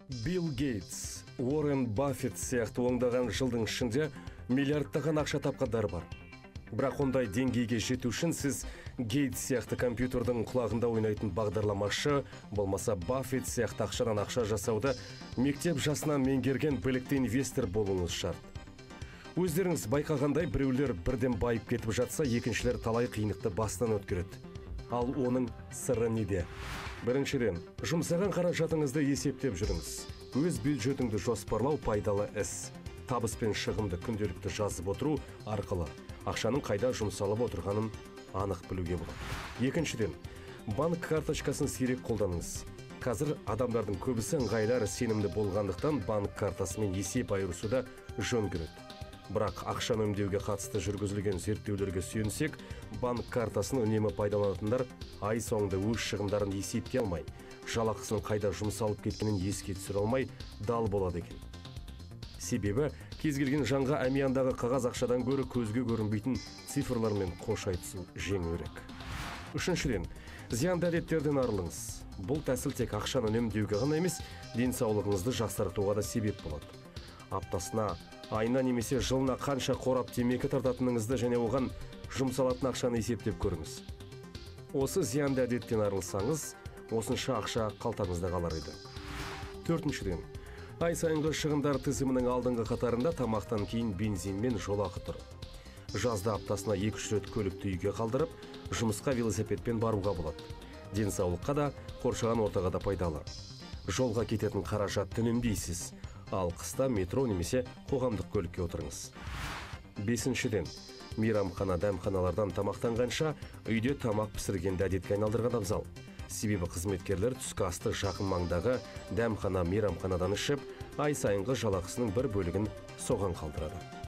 Билл Гейтс, Уоррен Баффет сияқты оңдаған жылдың ішінде миллиардтаған ақша тапқандар бар. Бірақ ондай деңгейге жету үшін сіз Гейтс сияқты компьютердің құлағында ойнайтын бағдарламашы, болмаса Баффет сияқты ақшадан ақша жасауды мектеп жасынан меңгерген білікті инвестор болуыңыз шарт. Өздеріңіз байқағандай, біреулер бірден байып кетіп жатса, екіншілер талай қиындықты бастан өткереді. Ал оның сыры неде? Біріншіден, жұмсаған қаражатыңызды есептеп жүріңіз. Өз бюджетіңді жоспарлау пайдалы іс. Табыс пен шығынды күнделікті жазып отыру арқылы ақшаның қайда жұмсалып отырғанын анық білуге болады. Екіншіден, банк карточкасын сирек қолданыңыз. Қазір адамдардың көбісі ыңғайлы әрі сенімді болғандықтан банк картасымен есеп айырысуды жөн көреді. Бірақ ақшаны үнемдеуге қатысты жүргізілген зерттеулерге сүйенсек, банк картасын үнемі пайдаланатындар ай соңында өз шығындарын есепке алмай, жалақысының қайда жұмсалып кеткенін еске түсіре алмай дал болады екен. Себебі кез келген жанға әмияндағы қағаз ақшадан гөрі көзге көрінбейтін цифрлармен қош айтысу жеңілірек. Үшіншіден, зиянды әдеттерден арылыңыз. Бұл тәсіл тек ақшаны үнемдеуге ғана емес, денсаулығыңызды жақсартуға да себеп болады. Аптасына, айына немесе жылына қанша қорап темекі тартатыныңызды және оған жұмсалатын ақшаны есептеп көріңіз. Осы зиянды әдеттен арылсаңыз, осынша ақша қалтаңызда қалар еді. Төртіншіден, ай сайынғы шығындар тізімінің алдыңғы қатарында тамақтан кейін бензин мен жолақы тұр. Жазда аптасына 2-3 рет көлікті үйге қалдырып, жұмысқа велосипедпен баруға болады. Денсаулыққа да, қоршаған ортаға да пайдалы. Жолға кететін қаражатты үнемдейсіз, ал қыста метро немесе қоғамдық көлікке отырыңыз. Бесіншіден, мейрамхана дәмханалардан тамақтанғанша үйде тамақ пісіргенді әдетке айналдырған абзал. Себебі қызметкерлер түскі асты жақын маңдағы дәмхана мейрамханадан ішіп, ай сайынғы жалақысының бір бөлігін соған қалдырады.